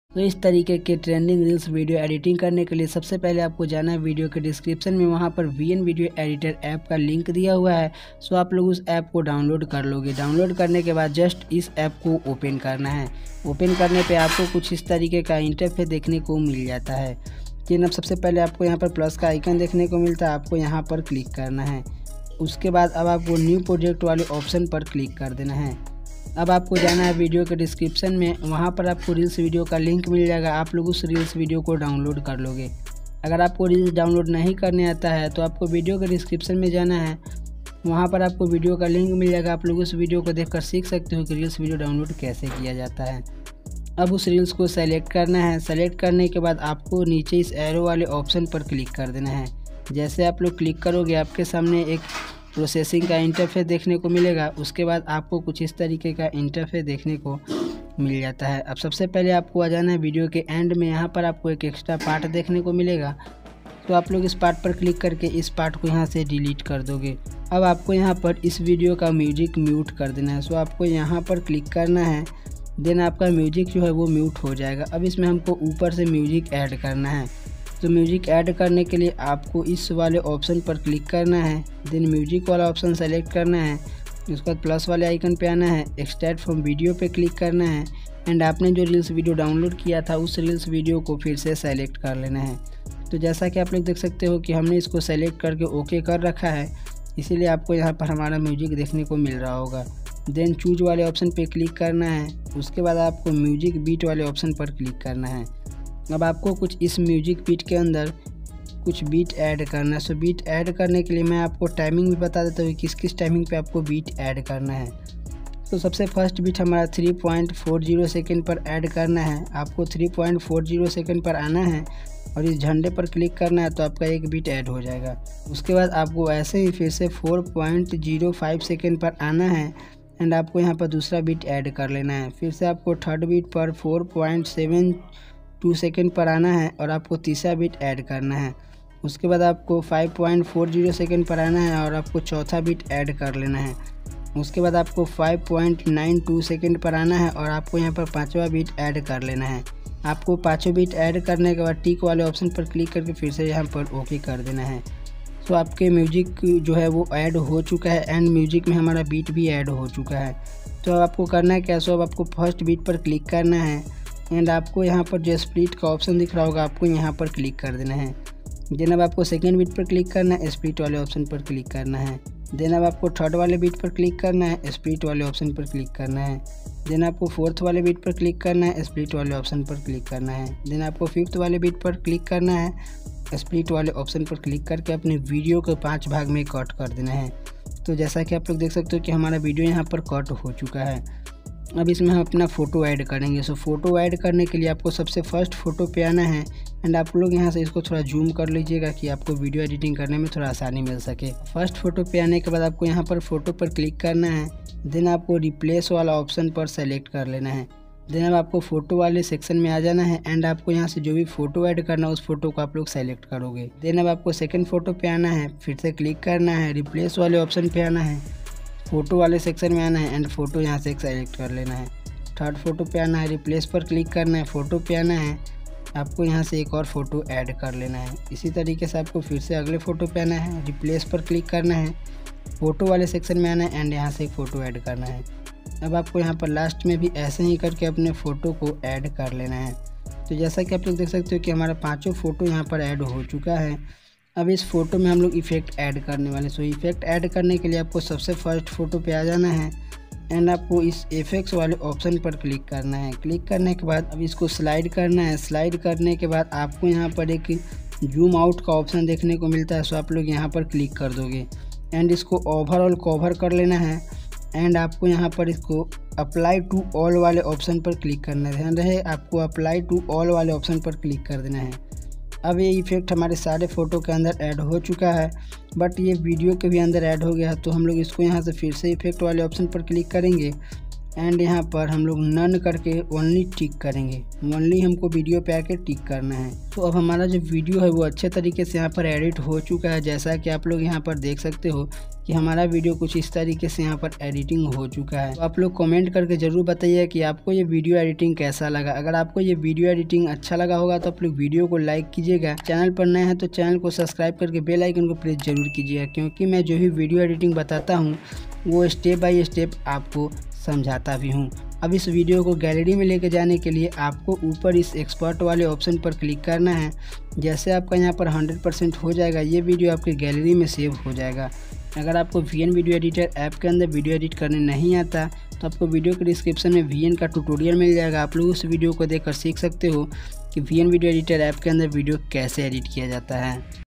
तो इस तरीके के ट्रेंडिंग रील्स वीडियो एडिटिंग करने के लिए सबसे पहले आपको जाना है वीडियो के डिस्क्रिप्शन में, वहां पर VN वीडियो एडिटर ऐप का लिंक दिया हुआ है। सो आप लोग उस ऐप को डाउनलोड कर लोगे। डाउनलोड करने के बाद जस्ट इस ऐप को ओपन करना है। ओपन करने पे आपको कुछ इस तरीके का इंटरफेस देखने को मिल जाता है। लेकिन अब सबसे पहले आपको यहाँ पर प्लस का आइकन देखने को मिलता है, आपको यहाँ पर क्लिक करना है। उसके बाद अब आपको न्यू प्रोजेक्ट वाले ऑप्शन पर क्लिक कर देना है। अब आपको जाना है वीडियो के डिस्क्रिप्शन में, वहाँ पर आपको रील्स वीडियो का लिंक मिल जाएगा। आप लोग उस रील्स वीडियो को डाउनलोड कर लोगे। अगर आपको रील्स डाउनलोड नहीं करने आता है तो आपको वीडियो के डिस्क्रिप्शन में जाना है, वहाँ पर आपको वीडियो का लिंक मिल जाएगा। आप लोग उस वीडियो को देखकर सीख सकते हो कि रील्स वीडियो डाउनलोड कैसे किया जाता है। अब उस रील्स को सेलेक्ट करना है। सेलेक्ट करने के बाद आपको नीचे इस एरो वाले ऑप्शन पर क्लिक कर देना है। जैसे आप लोग क्लिक करोगे आपके सामने एक प्रोसेसिंग का इंटरफेस देखने को मिलेगा। उसके बाद आपको कुछ इस तरीके का इंटरफेस देखने को मिल जाता है। अब सबसे पहले आपको आ जाना है वीडियो के एंड में, यहाँ पर आपको एक एक्स्ट्रा पार्ट देखने को मिलेगा। तो आप लोग इस पार्ट पर क्लिक करके इस पार्ट को यहाँ से डिलीट कर दोगे। अब आपको यहाँ पर इस वीडियो का म्यूजिक म्यूट कर देना है। सो आपको यहाँ पर क्लिक करना है, देन आपका म्यूजिक जो है वो म्यूट हो जाएगा। अब इसमें हमको ऊपर से म्यूजिक ऐड करना है। तो म्यूजिक ऐड करने के लिए आपको इस वाले ऑप्शन पर क्लिक करना है, देन म्यूजिक वाला ऑप्शन सेलेक्ट करना है। उसके बाद प्लस वाले आइकन पे आना है, एक्सट्रैक्ट फ्रॉम वीडियो पे क्लिक करना है एंड आपने जो रील्स वीडियो डाउनलोड किया था उस रील्स वीडियो को फिर से सेलेक्ट कर लेना है। तो जैसा कि आप लोग देख सकते हो कि हमने इसको सेलेक्ट करके ओके कर रखा है, इसीलिए आपको यहाँ पर हमारा म्यूजिक देखने को मिल रहा होगा। देन चूज वाले ऑप्शन पे क्लिक करना है। उसके बाद आपको म्यूजिक बीट वाले ऑप्शन पर क्लिक करना है। अब आपको कुछ इस म्यूजिक बीट के अंदर कुछ बीट ऐड करना है। सो बीट ऐड करने के लिए मैं आपको टाइमिंग भी बता देता हूँ किस किस टाइमिंग पे आपको बीट ऐड करना है। तो सबसे फर्स्ट बीट हमारा 3.40 सेकेंड पर ऐड करना है। आपको 3.40 सेकेंड पर आना है और इस झंडे पर क्लिक करना है तो आपका एक बीट ऐड हो जाएगा। उसके बाद आपको ऐसे ही फिर से 4.05 सेकेंड पर आना है एंड आपको यहाँ पर दूसरा बीट ऐड कर लेना है। फिर से आपको थर्ड बीट पर 4.72 सेकेंड पर आना है और आपको तीसरा बीट ऐड करना है। उसके बाद आपको 5.40 सेकेंड पर आना है और आपको चौथा बीट ऐड कर लेना है। उसके बाद आपको 5.92 सेकेंड पर आना है और आपको यहाँ पर पाँचवा बीट ऐड कर लेना है। आपको पाँचों बीट ऐड करने के बाद टिक वाले ऑप्शन पर क्लिक करके फिर से यहाँ पर ओके कर देना है। तो आपके म्यूजिक जो है वो ऐड हो चुका है एंड म्यूजिक में हमारा बीट भी ऐड हो चुका है। तो अब आपको करना है क्या, सो अब आपको फर्स्ट बीट पर क्लिक करना है एंड आपको यहाँ पर जो स्प्लिट का ऑप्शन दिख रहा होगा आपको यहाँ पर क्लिक कर देना है। देन अब आपको सेकेंड बीट पर क्लिक करना है, स्प्लिट वाले ऑप्शन पर क्लिक करना है। देन अब आपको थर्ड वाले बीट पर क्लिक करना है, स्प्लिट वाले ऑप्शन पर क्लिक करना है। देन आपको फोर्थ वाले बीट पर क्लिक करना है, स्प्लिट वाले ऑप्शन पर क्लिक करना है। देन आपको फिफ्थ वाले बीट पर क्लिक करना है, स्प्लिट वाले ऑप्शन पर क्लिक करके अपने वीडियो को 5 भाग में कट कर देना है। तो जैसा कि आप लोग देख सकते हो कि हमारा वीडियो यहाँ पर कट हो चुका है। अब इसमें हम अपना फ़ोटो ऐड करेंगे। सो फ़ोटो ऐड करने के लिए आपको सबसे फर्स्ट फ़ोटो पे आना है एंड आप लोग यहाँ से इसको थोड़ा जूम कर लीजिएगा कि आपको वीडियो एडिटिंग करने में थोड़ा आसानी मिल सके। फर्स्ट फ़ोटो पे आने के बाद आपको यहाँ पर फ़ोटो पर क्लिक करना है। देन आपको रिप्लेस वाला ऑप्शन पर सेलेक्ट कर लेना है। देन अब आपको फ़ोटो वाले सेक्शन में आ जाना है एंड आपको यहाँ से जो भी फ़ोटो ऐड करना है उस फोटो को आप लोग सेलेक्ट करोगे। देन अब आपको सेकंड फ़ोटो पे आना है, फिर से क्लिक करना है, रिप्लेस वाले ऑप्शन पे आना है, फ़ोटो वाले सेक्शन में आना है एंड फ़ोटो यहाँ से सेलेक्ट कर लेना है। थर्ड फ़ोटो पे आना है, रिप्लेस पर क्लिक करना है, फ़ोटो पे आना है, आपको यहाँ से एक और फ़ोटो ऐड कर लेना है। इसी तरीके से आपको फिर से अगले फ़ोटो पे आना है, रिप्लेस पर क्लिक करना है, फ़ोटो वाले सेक्शन में आना है एंड यहाँ से एक फ़ोटो ऐड करना है। अब आपको यहाँ पर लास्ट में भी ऐसे ही करके अपने फ़ोटो को ऐड कर लेना है। तो जैसा कि आप लोग देख सकते हो कि हमारा पाँचों फ़ोटो यहाँ पर ऐड हो चुका है। अब इस फ़ोटो में हम लोग इफ़ेक्ट ऐड करने वाले। सो इफ़ेक्ट ऐड करने के लिए आपको सबसे फर्स्ट फ़ोटो पे आ जाना है एंड आपको इस इफेक्ट्स वाले ऑप्शन पर क्लिक करना है। क्लिक करने के बाद अब इसको स्लाइड करना है। स्लाइड करने के बाद आपको यहाँ पर एक जूम आउट का ऑप्शन देखने को मिलता है। सो आप लोग यहाँ पर क्लिक कर दोगे एंड इसको ओवरऑल कवर कर लेना है एंड आपको यहाँ पर इसको अप्लाई टू ऑल वाले ऑप्शन पर क्लिक करना है। ध्यान रहे आपको अप्लाई टू ऑल वाले ऑप्शन पर क्लिक कर देना है। अब ये इफेक्ट हमारे सारे फ़ोटो के अंदर ऐड हो चुका है, बट ये वीडियो के भी अंदर ऐड हो गया है। तो हम लोग इसको यहाँ से फिर से इफेक्ट वाले ऑप्शन पर क्लिक करेंगे एंड यहाँ पर हम लोग नन करके ओनली टिक करेंगे। ओनली हमको वीडियो पे आके टिक करना है। तो अब हमारा जो वीडियो है वो अच्छे तरीके से यहाँ पर एडिट हो चुका है। जैसा कि आप लोग यहाँ पर देख सकते हो कि हमारा वीडियो कुछ इस तरीके से यहाँ पर एडिटिंग हो चुका है। तो आप लोग कमेंट करके ज़रूर बताइए कि आपको ये वीडियो एडिटिंग कैसा लगा। अगर आपको ये वीडियो एडिटिंग अच्छा लगा होगा तो आप लोग वीडियो को लाइक कीजिएगा। चैनल पर नए हैं तो चैनल को सब्सक्राइब करके बेल आइकन को प्रेस जरूर कीजिएगा, क्योंकि मैं जो भी वीडियो एडिटिंग बताता हूँ वो स्टेप बाय स्टेप आपको समझाता भी हूँ। अब इस वीडियो को गैलरी में लेके जाने के लिए आपको ऊपर इस एक्सपर्ट वाले ऑप्शन पर क्लिक करना है। जैसे आपका यहाँ पर 100% हो जाएगा, ये वीडियो आपकी गैलरी में सेव हो जाएगा। अगर आपको VN वीडियो एडिटर ऐप के अंदर वीडियो एडिट करने नहीं आता तो आपको वीडियो के डिस्क्रिप्शन में VN का ट्यूटोरियल मिल जाएगा। आप लोग उस वीडियो को देखकर सीख सकते हो कि VN वीडियो एडिटर ऐप के अंदर वीडियो कैसे एडिट किया जाता है।